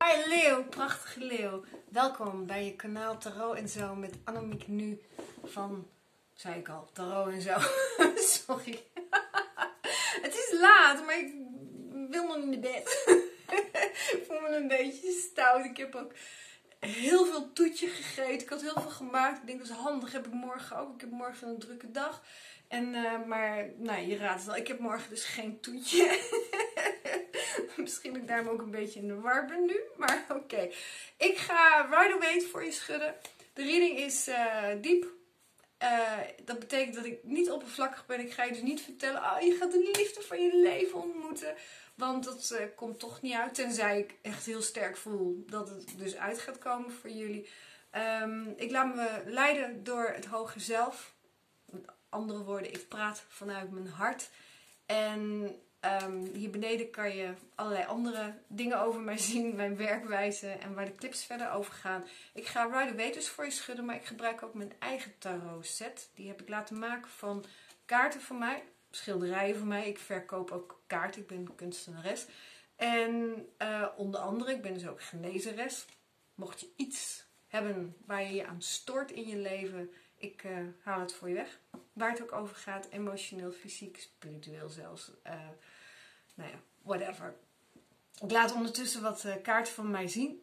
Hi Leeuw, prachtige Leeuw. Welkom bij je kanaal Tarot en Zo met Annemiek Nu van, zei ik al, Tarot en Zo. Sorry. Het is laat, maar ik wil nog niet naar bed. Ik voel me een beetje stout. Ik heb ook heel veel toetje gegeten. Ik had heel veel gemaakt. Ik denk dat is handig. Heb ik morgen ook. Ik heb morgen een drukke dag. Maar nou, je raadt het al. Ik heb morgen dus geen toetje. Misschien dat ik daarom ook een beetje in de war ben nu. Maar oké. Ik ga Rider-Waite voor je schudden. De reading is diep. Dat betekent dat ik niet oppervlakkig ben. Ik ga je dus niet vertellen, oh, je gaat de liefde van je leven ontmoeten. Want dat komt toch niet uit. Tenzij ik echt heel sterk voel dat het dus uit gaat komen voor jullie. Ik laat me leiden door het hoger zelf. Met andere woorden, ik praat vanuit mijn hart. En hier beneden kan je allerlei andere dingen over mij zien. Mijn werkwijze en waar de clips verder over gaan. Ik ga Rider-Waite dus voor je schudden. Maar ik gebruik ook mijn eigen tarot set. Die heb ik laten maken van kaarten van mij. Schilderijen van mij. Ik verkoop ook kaarten. Ik ben kunstenares. En onder andere, ik ben dus ook genezeres. Mocht je iets hebben waar je je aan stoort in je leven, ik haal het voor je weg. Waar het ook over gaat. Emotioneel, fysiek, spiritueel zelfs. Nou ja, whatever. Ik laat ondertussen wat kaarten van mij zien.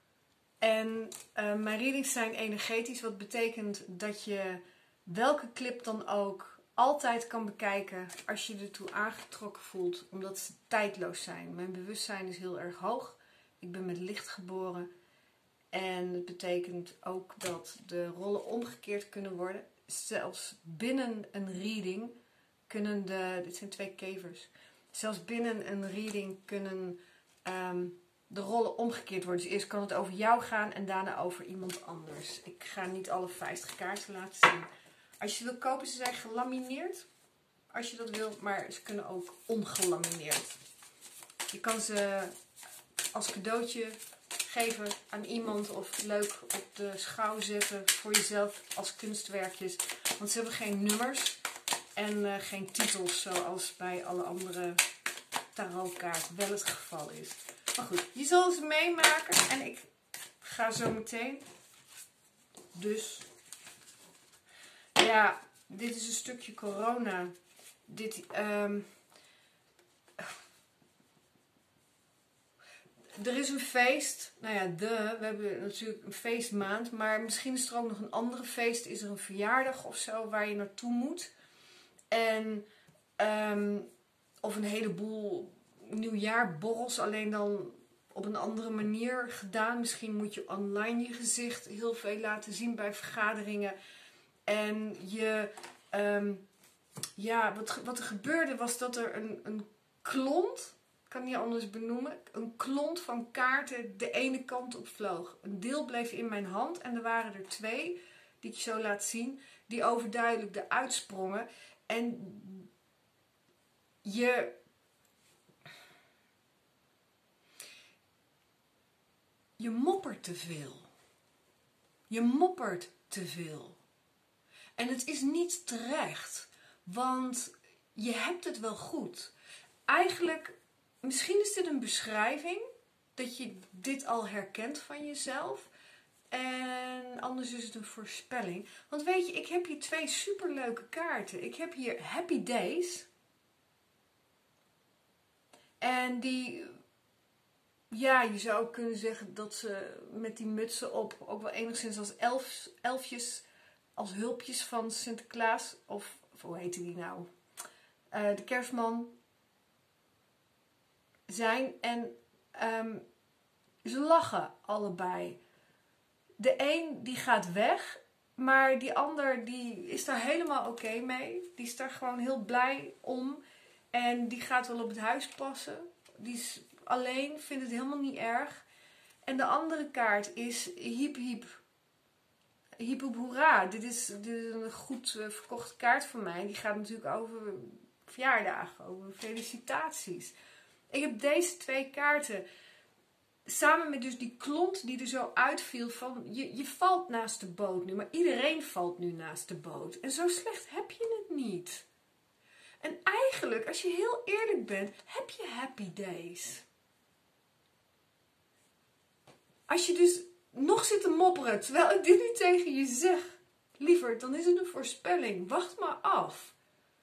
En mijn readings zijn energetisch. Wat betekent dat je welke clip dan ook altijd kan bekijken als je ertoe aangetrokken voelt. Omdat ze tijdloos zijn. Mijn bewustzijn is heel erg hoog. Ik ben met licht geboren. En het betekent ook dat de rollen omgekeerd kunnen worden. Zelfs binnen een reading kunnen dit zijn twee kevers. Zelfs binnen een reading kunnen de rollen omgekeerd worden. Dus eerst kan het over jou gaan en daarna over iemand anders. Ik ga niet alle 50 kaarten laten zien. Als je wil kopen, ze zijn gelamineerd. Als je dat wil, maar ze kunnen ook ongelamineerd. Je kan ze als cadeautje geven aan iemand of leuk op de schouw zetten voor jezelf als kunstwerkjes. Want ze hebben geen nummers en geen titels zoals bij alle andere tarotkaarten wel het geval is. Maar goed, je zal ze meemaken en ik ga zo meteen. Dus ja, dit is een stukje corona. Er is een feest. Nou ja, we hebben natuurlijk een feestmaand. Maar misschien is er ook nog een andere feest. Is er een verjaardag of zo waar je naartoe moet. En of een heleboel nieuwjaarborrels. Alleen dan op een andere manier gedaan. Misschien moet je online je gezicht heel veel laten zien bij vergaderingen. En wat er gebeurde was dat er een klont, ik kan het niet anders benoemen, een klont van kaarten de ene kant op vloog. Een deel bleef in mijn hand en er waren er twee, die ik je zo laat zien, die overduidelijk eruit sprongen. En je moppert te veel. Je moppert te veel. En het is niet terecht, want je hebt het wel goed. Eigenlijk, misschien is dit een beschrijving, dat je dit al herkent van jezelf. En anders is het een voorspelling. Want weet je, ik heb hier twee superleuke kaarten. Ik heb hier Happy Days. En die, ja, je zou kunnen zeggen dat ze met die mutsen op ook wel enigszins als elfjes, als hulpjes van Sinterklaas, of hoe heette die nou? De kerstman zijn. En ze lachen allebei. De een die gaat weg, maar die ander die is daar helemaal oké mee. Die is daar gewoon heel blij om. En die gaat wel op het huis passen. Die is alleen, vindt het helemaal niet erg. En de andere kaart is hiep hiep. Hiep hoep hoera. Dit is een goed verkochte kaart van mij. Die gaat natuurlijk over verjaardagen, over felicitaties. Ik heb deze twee kaarten samen met dus die klont die er zo uitviel van je valt naast de boot nu, maar iedereen valt nu naast de boot. En zo slecht heb je het niet. En eigenlijk, als je heel eerlijk bent, heb je happy days. als je dus nog zit te mopperen, terwijl ik dit nu tegen je zeg, lieverd, dan is het een voorspelling. Wacht maar af.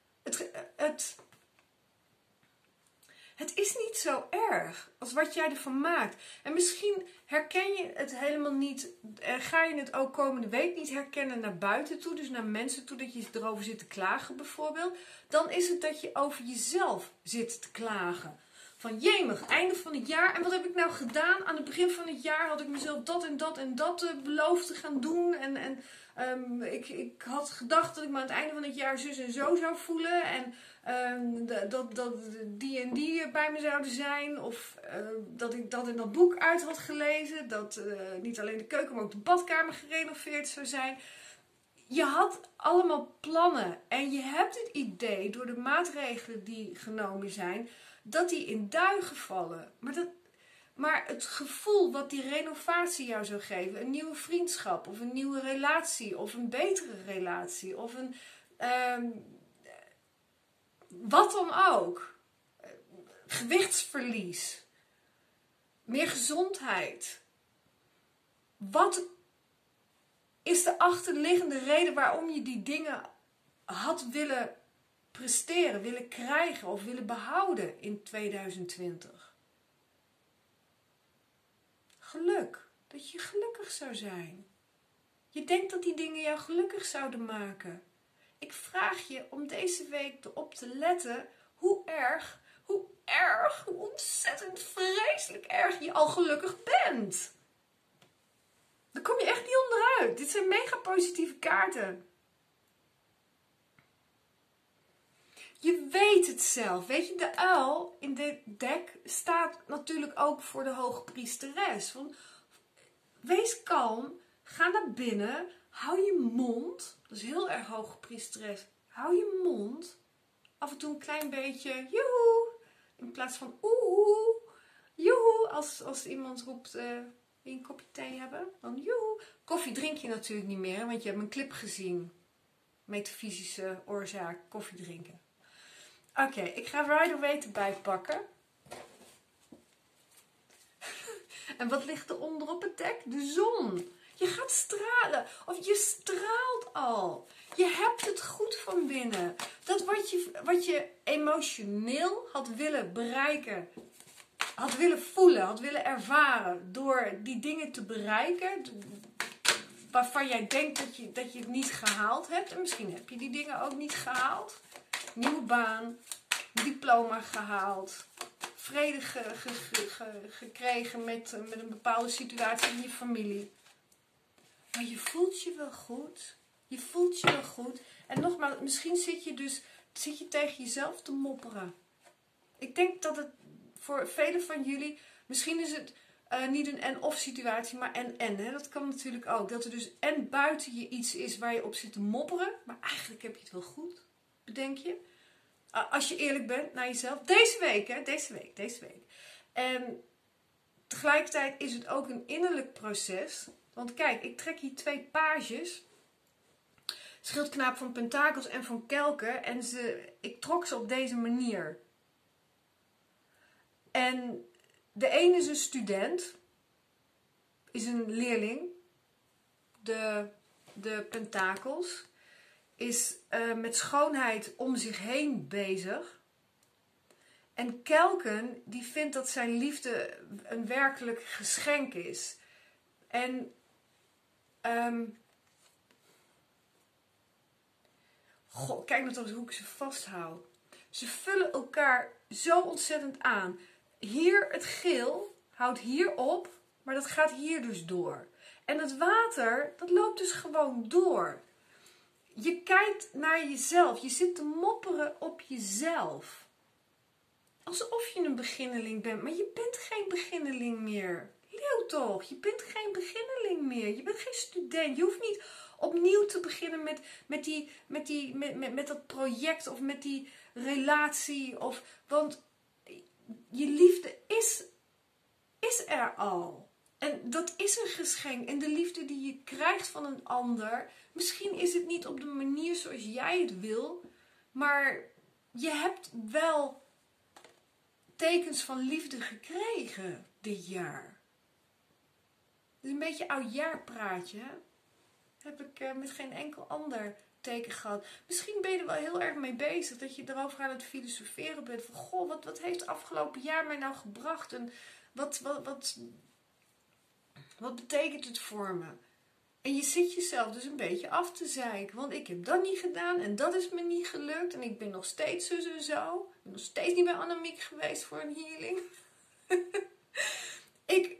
Het is niet zo erg als wat jij ervan maakt. En misschien herken je het helemaal niet. Ga je het ook komende week niet herkennen naar buiten toe. Dus naar mensen toe dat je erover zit te klagen bijvoorbeeld. Dan is het dat je over jezelf zit te klagen. Van jemig, einde van het jaar. En wat heb ik nou gedaan? Aan het begin van het jaar had ik mezelf dat en dat en dat beloofd te gaan doen. Ik had gedacht dat ik me aan het einde van het jaar zus en zo zou voelen. En dat die en die bij me zouden zijn. Of dat ik dat in dat boek uit had gelezen. Dat niet alleen de keuken, maar ook de badkamer gerenoveerd zou zijn. Je had allemaal plannen. En je hebt het idee, door de maatregelen die genomen zijn, dat die in duigen vallen. Maar het gevoel wat die renovatie jou zou geven, een nieuwe vriendschap of een nieuwe relatie of een betere relatie of een wat dan ook. Gewichtsverlies. Meer gezondheid. Wat is de achterliggende reden waarom je die dingen had willen presteren, willen krijgen of willen behouden in 2020? Geluk. Dat je gelukkig zou zijn. Je denkt dat die dingen jou gelukkig zouden maken. Ik vraag je om deze week erop te letten hoe ontzettend vreselijk erg je al gelukkig bent. Daar kom je echt niet onderuit. Dit zijn mega positieve kaarten. Je weet het zelf. Weet je, de uil in dit deck staat natuurlijk ook voor de hoogpriesteres. Van, wees kalm, ga naar binnen, hou je mond. Dat is heel erg hoogpriesteres. Hou je mond. Af en toe een klein beetje joehoe. In plaats van oeh, joehoe. Als iemand roept, wil je een kopje thee hebben? Dan joehoe. Koffie drink je natuurlijk niet meer, want je hebt een clip gezien. Metafysische oorzaak, koffie drinken. Oké, ik ga Rider-Waite erbij pakken. En wat ligt er onder op het dek? De zon. Je gaat stralen. Of je straalt al. Je hebt het goed van binnen. Dat wat je emotioneel had willen bereiken, had willen voelen, had willen ervaren, door die dingen te bereiken waarvan jij denkt dat je het niet gehaald hebt. En misschien heb je die dingen ook niet gehaald. Nieuwe baan, diploma gehaald, vrede gekregen met een bepaalde situatie in je familie. Maar je voelt je wel goed. Je voelt je wel goed. En nogmaals, misschien zit je tegen jezelf te mopperen. Ik denk dat het voor velen van jullie, misschien is het niet een en-of situatie, maar en-en. Hè? Dat kan natuurlijk ook. Dat er dus en buiten je iets is waar je op zit te mopperen, maar eigenlijk heb je het wel goed. Bedenk je? Als je eerlijk bent naar jezelf. Deze week, hè? Deze week. En tegelijkertijd is het ook een innerlijk proces. Want kijk, ik trek hier 2 pages. Schildknaap van Pentakels en van Kelken. En ik trok ze op deze manier. En de ene is een student. Is een leerling. De Pentakels. Is met schoonheid om zich heen bezig. En Kelken, die vindt dat zijn liefde een werkelijk geschenk is. En kijk nog eens hoe ik ze vasthoud. Ze vullen elkaar zo ontzettend aan. Hier het geel houdt hier op, maar dat gaat hier dus door. En het water, dat loopt dus gewoon door. Je kijkt naar jezelf. Je zit te mopperen op jezelf. Alsof je een beginneling bent, maar je bent geen beginneling meer. Leeuw toch, je bent geen beginneling meer. Je bent geen student. Je hoeft niet opnieuw te beginnen met dat project of met die relatie. Want je liefde is er al. En dat is een geschenk. En de liefde die je krijgt van een ander, misschien is het niet op de manier zoals jij het wil, maar je hebt wel tekens van liefde gekregen dit jaar. is een beetje oudjaarpraatje. Hè? Heb ik met geen enkel ander teken gehad. Misschien ben je er wel heel erg mee bezig. Dat je erover aan het filosoferen bent. Van goh, wat heeft het afgelopen jaar mij nou gebracht? En wat betekent het voor me? En je zit jezelf dus een beetje af te zeiken. Want ik heb dat niet gedaan en dat is me niet gelukt. En ik ben nog steeds zo en zo. Ik ben nog steeds niet bij Annemiek geweest voor een healing. Ik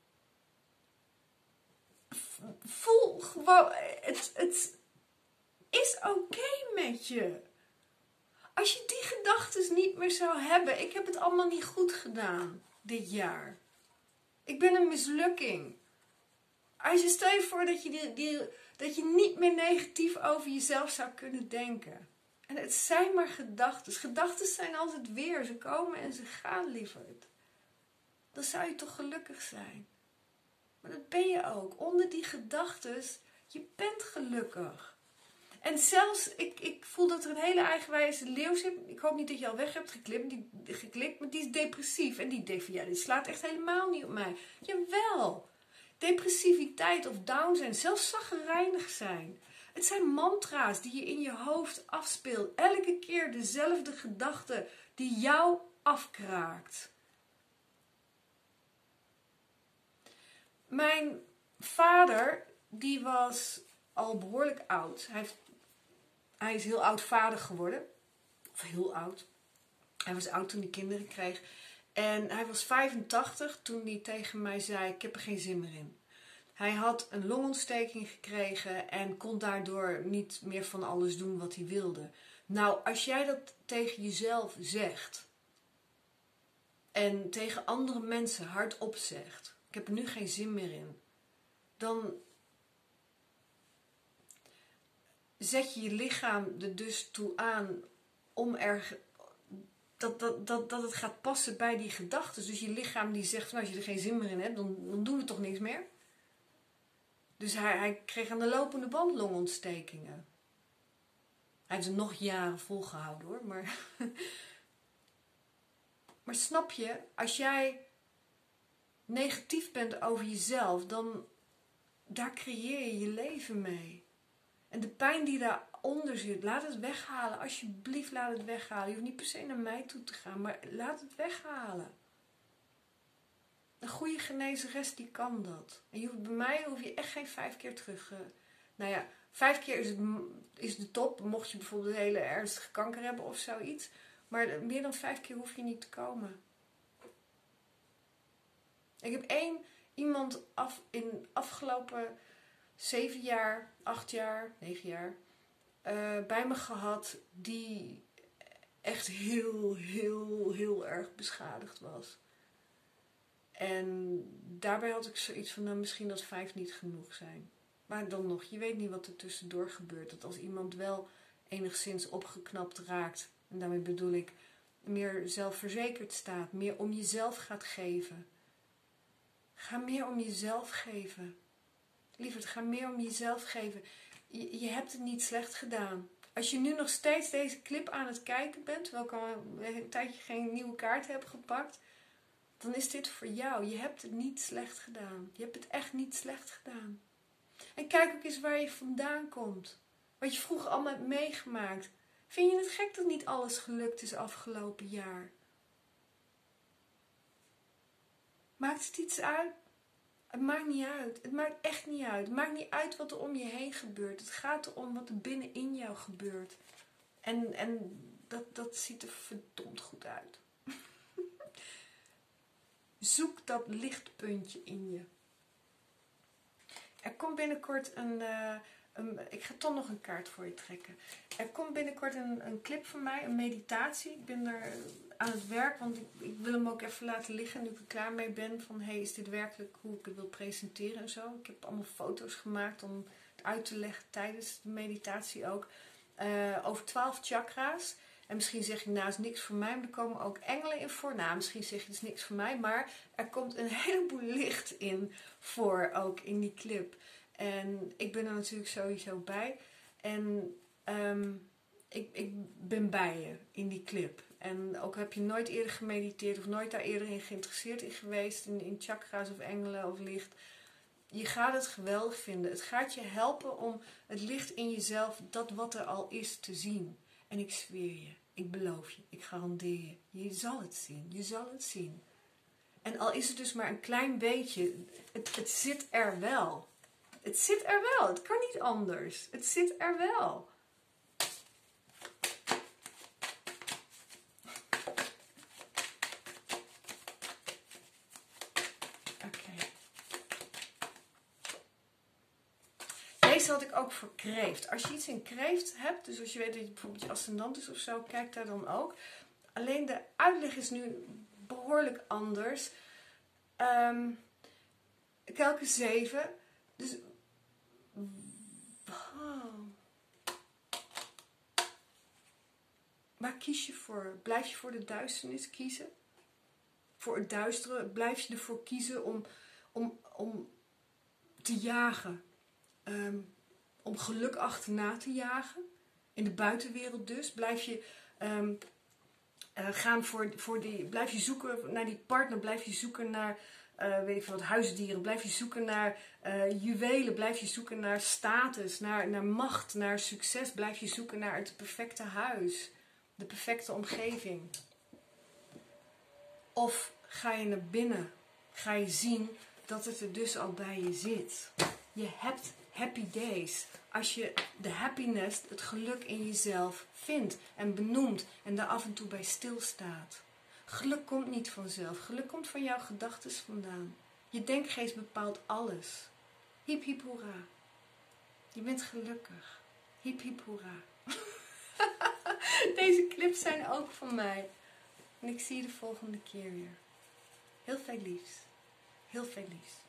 voel gewoon, het is oké met je. Als je die gedachten niet meer zou hebben. Ik heb het allemaal niet goed gedaan dit jaar. Ik ben een mislukking. Als je stel je voor dat je niet meer negatief over jezelf zou kunnen denken. En het zijn maar gedachten. Gedachten zijn altijd weer. Ze komen en ze gaan, lieverd. Dan zou je toch gelukkig zijn. Maar dat ben je ook. Onder die gedachten, je bent gelukkig. En zelfs, ik voel dat er een hele eigenwijze leeuw zit. Ik hoop niet dat je al weg hebt geklikt, maar die is depressief. En die denkt van, ja, dit slaat echt helemaal niet op mij. Jawel. Depressiviteit of down zijn, zelfs chagrijnig zijn. Het zijn mantra's die je in je hoofd afspeelt. Elke keer dezelfde gedachte die jou afkraakt. Mijn vader, die was al behoorlijk oud. Hij is heel oud vader geworden. Of heel oud. Hij was oud toen hij kinderen kreeg. En hij was 85 toen hij tegen mij zei, ik heb er geen zin meer in. Hij had een longontsteking gekregen en kon daardoor niet meer van alles doen wat hij wilde. Nou, als jij dat tegen jezelf zegt en tegen andere mensen hardop zegt, ik heb er nu geen zin meer in, dan zet je je lichaam er dus toe aan om dat het gaat passen bij die gedachten. Dus je lichaam die zegt, nou, als je er geen zin meer in hebt, dan doen we toch niks meer. Dus hij kreeg aan de lopende band longontstekingen. Hij heeft het nog jaren volgehouden hoor. Maar snap je, als jij negatief bent over jezelf, dan daar creëer je je leven mee. En de pijn die daaronder zit, laat het weghalen. Alsjeblieft, laat het weghalen. Je hoeft niet per se naar mij toe te gaan, maar laat het weghalen. Een goede genezeres die kan dat. En bij mij hoef je echt geen 5 keer terug. Nou ja, 5 keer is de top. Mocht je bijvoorbeeld een hele ernstige kanker hebben of zoiets. Maar meer dan 5 keer hoef je niet te komen. Ik heb iemand in afgelopen 7 jaar, 8 jaar, 9 jaar bij me gehad die echt heel, heel, heel erg beschadigd was. En daarbij had ik zoiets van, nou misschien dat 5 niet genoeg zijn. Maar dan nog, je weet niet wat er tussendoor gebeurt. Dat als iemand wel enigszins opgeknapt raakt, en daarmee bedoel ik meer zelfverzekerd staat, meer om jezelf gaat geven. Ga meer om jezelf geven. Lieverd, ga meer om jezelf geven. Je hebt het niet slecht gedaan. Als je nu nog steeds deze clip aan het kijken bent, terwijl ik al een tijdje geen nieuwe kaart heb gepakt, dan is dit voor jou. Je hebt het niet slecht gedaan. Je hebt het echt niet slecht gedaan. En kijk ook eens waar je vandaan komt. Wat je vroeger allemaal hebt meegemaakt. Vind je het gek dat niet alles gelukt is afgelopen jaar? Maakt het iets uit? Het maakt niet uit. Het maakt echt niet uit. Het maakt niet uit wat er om je heen gebeurt. Het gaat erom wat er binnenin jou gebeurt. En dat ziet er verdomd goed uit. Zoek dat lichtpuntje in je. Er komt binnenkort ik ga toch nog een kaart voor je trekken. Er komt binnenkort een clip van mij, een meditatie. Ik ben er aan het werk, want ik wil hem ook even laten liggen nu ik er klaar mee ben. Van, hey, is dit werkelijk hoe ik het wil presenteren en zo. Ik heb allemaal foto's gemaakt om het uit te leggen tijdens de meditatie ook. Over 12 chakra's. En misschien zeg je, nou, is niks voor mij, maar er komen ook engelen in voor. Nou, misschien zeg je, het is niks voor mij, maar er komt een heleboel licht in voor, ook in die clip. En ik ben er natuurlijk sowieso bij. En ik ben bij je in die clip. En ook heb je nooit eerder gemediteerd of nooit daar eerder in geïnteresseerd in geweest, in chakra's of engelen of licht. Je gaat het geweldig vinden. Het gaat je helpen om het licht in jezelf, dat wat er al is, te zien. En ik zweer je, ik beloof je, ik garandeer je, je zal het zien. Je zal het zien. En al is het dus maar een klein beetje, het zit er wel. Het zit er wel. Het kan niet anders. Het zit er wel. Oké. Deze had ik ook voor kreeft. Als je iets in kreeft hebt, dus als je weet dat je bijvoorbeeld je ascendant is of zo, kijk daar dan ook. Alleen de uitleg is nu behoorlijk anders. Kelke 7. Dus... Waar kies je voor? Blijf je voor de duisternis kiezen? Voor het duistere? Blijf je ervoor kiezen om te jagen? Om geluk achterna te jagen? In de buitenwereld dus? Blijf je gaan voor die... Blijf je zoeken naar die partner? Blijf je zoeken naar... weet ik veel wat, huisdieren? Blijf je zoeken naar juwelen? Blijf je zoeken naar status? Naar macht? Naar succes? Blijf je zoeken naar het perfecte huis? De perfecte omgeving? Of ga je naar binnen? Ga je zien dat het er dus al bij je zit? Je hebt happy days. Als je de happiness, het geluk in jezelf vindt en benoemt en daar af en toe bij stilstaat. Geluk komt niet vanzelf. Geluk komt van jouw gedachten vandaan. Je denkgeest bepaalt alles. Hiep hiep hoera. Je bent gelukkig. Hiep hiep hoera. Deze clips zijn ook van mij. En ik zie je de volgende keer weer. Heel veel liefs. Heel veel liefs.